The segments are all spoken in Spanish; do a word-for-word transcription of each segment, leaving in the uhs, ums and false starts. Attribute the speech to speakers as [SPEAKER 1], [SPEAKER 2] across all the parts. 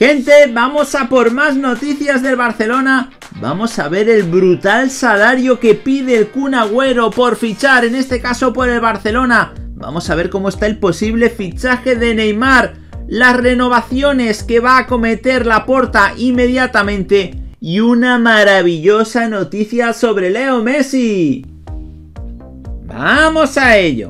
[SPEAKER 1] Gente, vamos a por más noticias del Barcelona. Vamos a ver el brutal salario que pide el Kun Agüero por fichar, en este caso por el Barcelona. Vamos a ver cómo está el posible fichaje de Neymar, las renovaciones que va a acometer Laporta inmediatamente y una maravillosa noticia sobre Leo Messi. ¡Vamos a ello!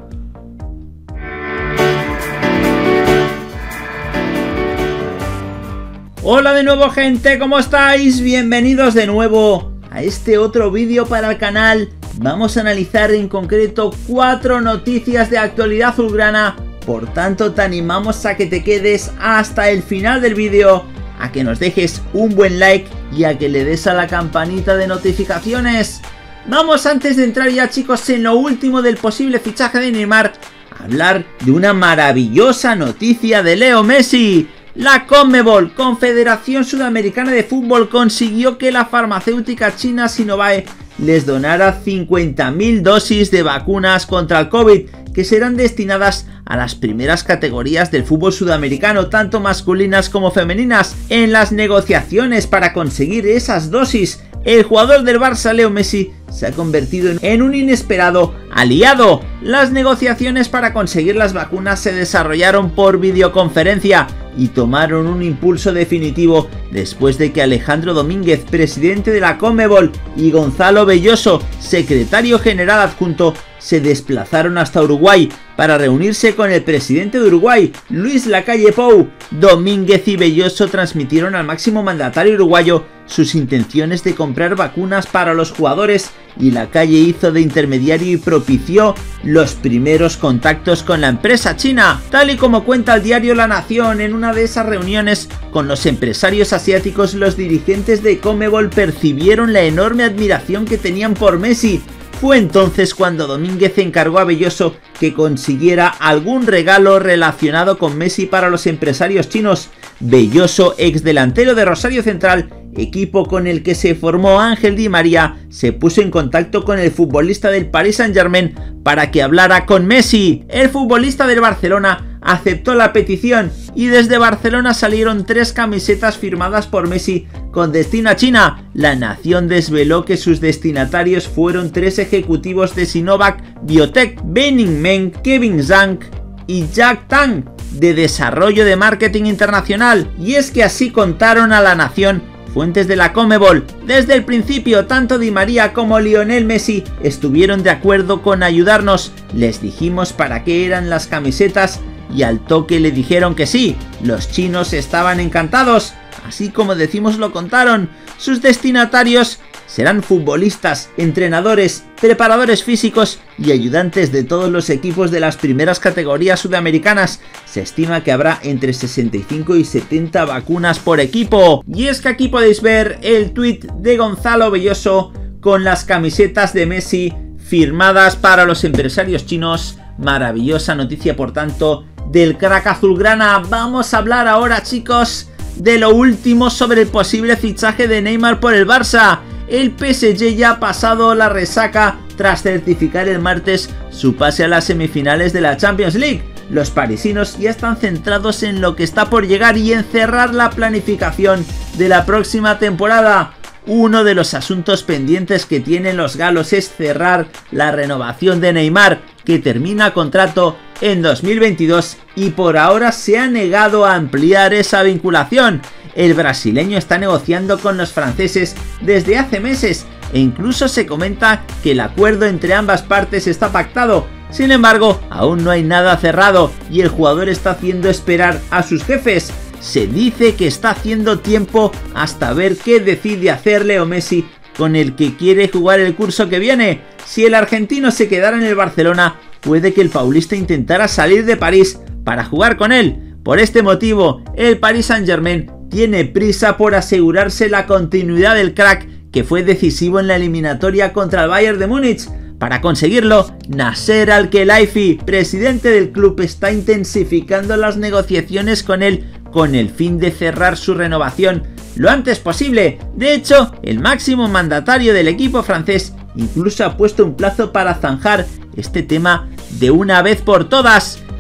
[SPEAKER 1] Hola de nuevo, gente, ¿cómo estáis? Bienvenidos de nuevo a este otro vídeo para el canal. Vamos a analizar en concreto cuatro noticias de actualidad azulgrana. Por tanto, te animamos a que te quedes hasta el final del vídeo, a que nos dejes un buen like y a que le des a la campanita de notificaciones. Vamos, antes de entrar ya, chicos, en lo último del posible fichaje de Neymar, a hablar de una maravillosa noticia de Leo Messi. La CONMEBOL, Confederación Sudamericana de Fútbol, consiguió que la farmacéutica china Sinovac les donara cincuenta mil dosis de vacunas contra el COVID, que serán destinadas a las primeras categorías del fútbol sudamericano, tanto masculinas como femeninas. En las negociaciones para conseguir esas dosis, el jugador del Barça, Leo Messi, se ha convertido en un inesperado aliado. Las negociaciones para conseguir las vacunas se desarrollaron por videoconferencia y tomaron un impulso definitivo después de que Alejandro Domínguez, presidente de la CONMEBOL, y Gonzalo Belloso, secretario general adjunto, se desplazaron hasta Uruguay para reunirse con el presidente de Uruguay, Luis Lacalle Pou. Domínguez y Belloso transmitieron al máximo mandatario uruguayo sus intenciones de comprar vacunas para los jugadores, y Lacalle hizo de intermediario y propició los primeros contactos con la empresa china. Tal y como cuenta el diario La Nación, en una de esas reuniones con los empresarios asiáticos, los dirigentes de CONMEBOL percibieron la enorme admiración que tenían por Messi. Fue entonces cuando Domínguez encargó a Belloso que consiguiera algún regalo relacionado con Messi para los empresarios chinos. Belloso, ex delantero de Rosario Central, equipo con el que se formó Ángel Di María, se puso en contacto con el futbolista del Paris Saint-Germain para que hablara con Messi. El futbolista del Barcelona aceptó la petición y desde Barcelona salieron tres camisetas firmadas por Messi con destino a China. La Nación desveló que sus destinatarios fueron tres ejecutivos de Sinovac Biotech: Bening Meng, Kevin Zhang y Jack Tang, de desarrollo de marketing internacional. Y es que así contaron a La Nación fuentes de la CONMEBOL. Desde el principio, tanto Di María como Lionel Messi estuvieron de acuerdo con ayudarnos. Les dijimos para qué eran las camisetas y al toque le dijeron que sí. Los chinos estaban encantados. Así como decimos lo contaron. Sus destinatarios serán futbolistas, entrenadores, preparadores físicos y ayudantes de todos los equipos de las primeras categorías sudamericanas. Se estima que habrá entre sesenta y cinco y setenta vacunas por equipo. Y es que aquí podéis ver el tuit de Gonzalo Belloso con las camisetas de Messi firmadas para los empresarios chinos. Maravillosa noticia, por tanto, del crack azulgrana. Vamos a hablar ahora, chicos, de lo último sobre el posible fichaje de Neymar por el Barça. El P S G ya ha pasado la resaca tras certificar el martes su pase a las semifinales de la Champions League. Los parisinos ya están centrados en lo que está por llegar y en cerrar la planificación de la próxima temporada. Uno de los asuntos pendientes que tienen los galos es cerrar la renovación de Neymar, que termina contrato en dos mil veintidós y por ahora se ha negado a ampliar esa vinculación. El brasileño está negociando con los franceses desde hace meses e incluso se comenta que el acuerdo entre ambas partes está pactado. Sin embargo, aún no hay nada cerrado y el jugador está haciendo esperar a sus jefes. Se dice que está haciendo tiempo hasta ver qué decide hacer Leo Messi, con el que quiere jugar el curso que viene. Si el argentino se quedara en el Barcelona, puede que el paulista intentara salir de París para jugar con él. Por este motivo, el Paris Saint-Germain tiene prisa por asegurarse la continuidad del crack, que fue decisivo en la eliminatoria contra el Bayern de Múnich. Para conseguirlo, Nasser Al-Khelaifi, presidente del club, está intensificando las negociaciones con él con el fin de cerrar su renovación lo antes posible. De hecho, el máximo mandatario del equipo francés incluso ha puesto un plazo para zanjar este tema de una vez por todas.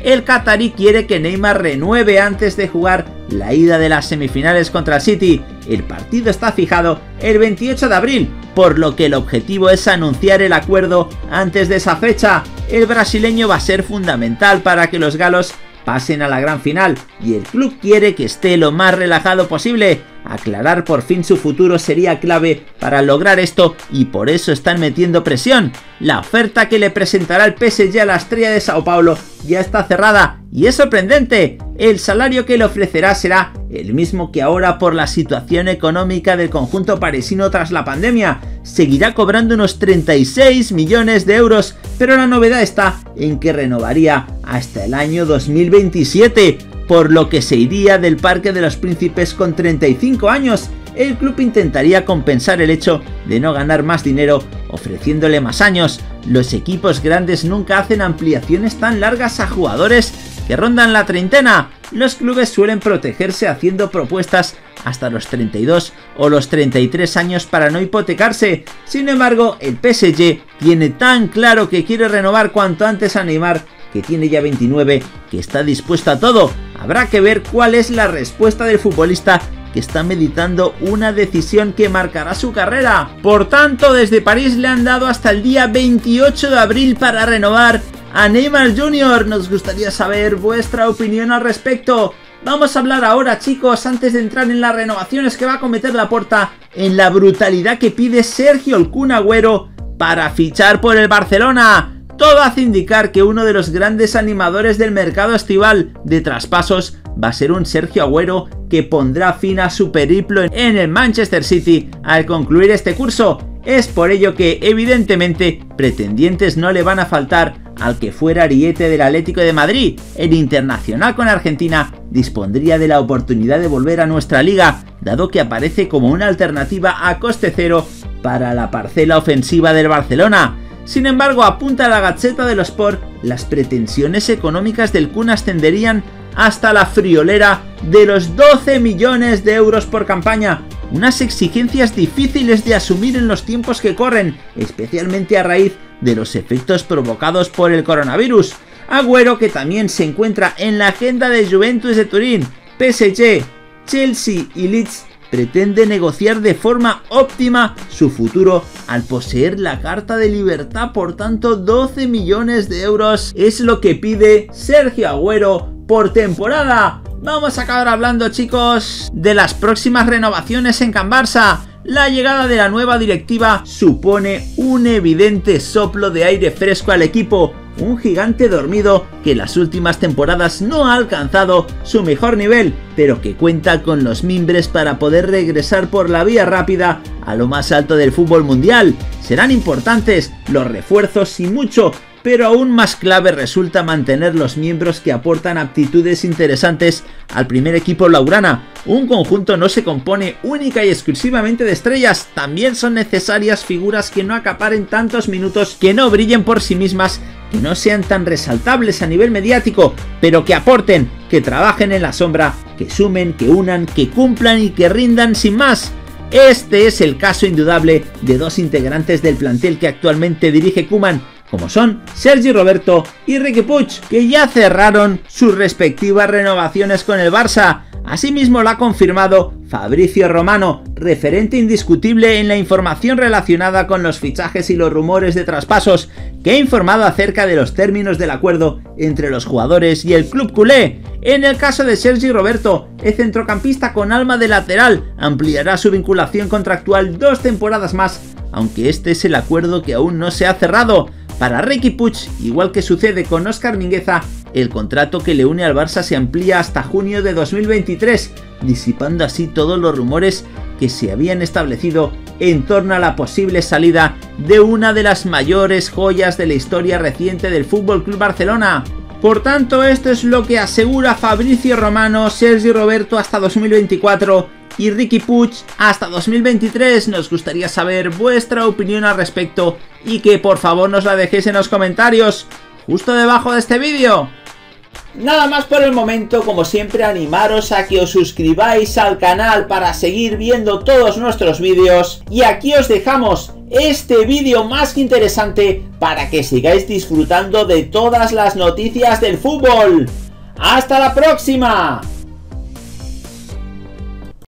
[SPEAKER 1] el catarí quiere que Neymar renueve antes de jugar la ida de las semifinales contra el City. El partido está fijado el veintiocho de abril, por lo que el objetivo es anunciar el acuerdo antes de esa fecha. El brasileño va a ser fundamental para que los galos pasen a la gran final y el club quiere que esté lo más relajado posible. Aclarar por fin su futuro sería clave para lograr esto y por eso están metiendo presión. La oferta que le presentará el P S G a la estrella de Sao Paulo ya está cerrada y es sorprendente. El salario que le ofrecerá será el mismo que ahora por la situación económica del conjunto parisino tras la pandemia. Seguirá cobrando unos treinta y seis millones de euros, pero la novedad está en que renovaría hasta el año dos mil veintisiete, por lo que se iría del Parque de los Príncipes con treinta y cinco años. El club intentaría compensar el hecho de no ganar más dinero ofreciéndole más años. Los equipos grandes nunca hacen ampliaciones tan largas a jugadores que rondan la treintena. Los clubes suelen protegerse haciendo propuestas hasta los treinta y dos o los treinta y tres años para no hipotecarse. Sin embargo, el P S G tiene tan claro que quiere renovar cuanto antes a Neymar, que tiene ya veintinueve, que está dispuesto a todo. Habrá que ver cuál es la respuesta del futbolista, que está meditando una decisión que marcará su carrera. Por tanto, desde París le han dado hasta el día veintiocho de abril para renovar a Neymar junior Nos gustaría saber vuestra opinión al respecto. Vamos a hablar ahora, chicos, antes de entrar en las renovaciones que va a cometer Laporta, en la brutalidad que pide Sergio el Kun Agüero para fichar por el Barcelona. Todo hace indicar que uno de los grandes animadores del mercado estival de traspasos va a ser un Sergio Agüero que pondrá fin a su periplo en el Manchester City al concluir este curso. Es por ello que, evidentemente, pretendientes no le van a faltar al que fuera ariete del Atlético de Madrid. El internacional con Argentina dispondría de la oportunidad de volver a nuestra liga, dado que aparece como una alternativa a coste cero para la parcela ofensiva del Barcelona. Sin embargo, apunta a la Gazzetta dello Sport, las pretensiones económicas del Kun ascenderían hasta la friolera de los doce millones de euros por campaña. Unas exigencias difíciles de asumir en los tiempos que corren, especialmente a raíz de los efectos provocados por el coronavirus. Agüero, que también se encuentra en la agenda de Juventus de Turín, P S G, Chelsea y Leeds, pretende negociar de forma óptima su futuro al poseer la carta de libertad. Por tanto, doce millones de euros es lo que pide Sergio Agüero por temporada. Vamos a acabar hablando, chicos, de las próximas renovaciones en Can Barça. La llegada de la nueva directiva supone un evidente soplo de aire fresco al equipo, un gigante dormido que en las últimas temporadas no ha alcanzado su mejor nivel, pero que cuenta con los mimbres para poder regresar por la vía rápida a lo más alto del fútbol mundial. Serán importantes los refuerzos y mucho, pero aún más clave resulta mantener los miembros que aportan aptitudes interesantes al primer equipo blaugrana. Un conjunto no se compone única y exclusivamente de estrellas, también son necesarias figuras que no acaparen tantos minutos, que no brillen por sí mismas, que no sean tan resaltables a nivel mediático, pero que aporten, que trabajen en la sombra, que sumen, que unan, que cumplan y que rindan sin más. Este es el caso indudable de dos integrantes del plantel que actualmente dirige Koeman, como son Sergi Roberto y Riqui Puig, que ya cerraron sus respectivas renovaciones con el Barça. Asimismo lo ha confirmado Fabrizio Romano, referente indiscutible en la información relacionada con los fichajes y los rumores de traspasos, que ha informado acerca de los términos del acuerdo entre los jugadores y el club culé. En el caso de Sergi Roberto, el centrocampista con alma de lateral ampliará su vinculación contractual dos temporadas más, aunque este es el acuerdo que aún no se ha cerrado. Para Riqui Puig, igual que sucede con Óscar Mingueza, el contrato que le une al Barça se amplía hasta junio de dos mil veintitrés, disipando así todos los rumores que se habían establecido en torno a la posible salida de una de las mayores joyas de la historia reciente del F C Barcelona. Por tanto, esto es lo que asegura Fabrizio Romano: Sergi Roberto hasta dos mil veinticuatro y Riqui Puig hasta dos mil veintitrés. Nos gustaría saber vuestra opinión al respecto y que por favor nos la dejéis en los comentarios justo debajo de este vídeo. Nada más por el momento, como siempre animaros a que os suscribáis al canal para seguir viendo todos nuestros vídeos, y aquí os dejamos este vídeo más que interesante para que sigáis disfrutando de todas las noticias del fútbol. ¡Hasta la próxima!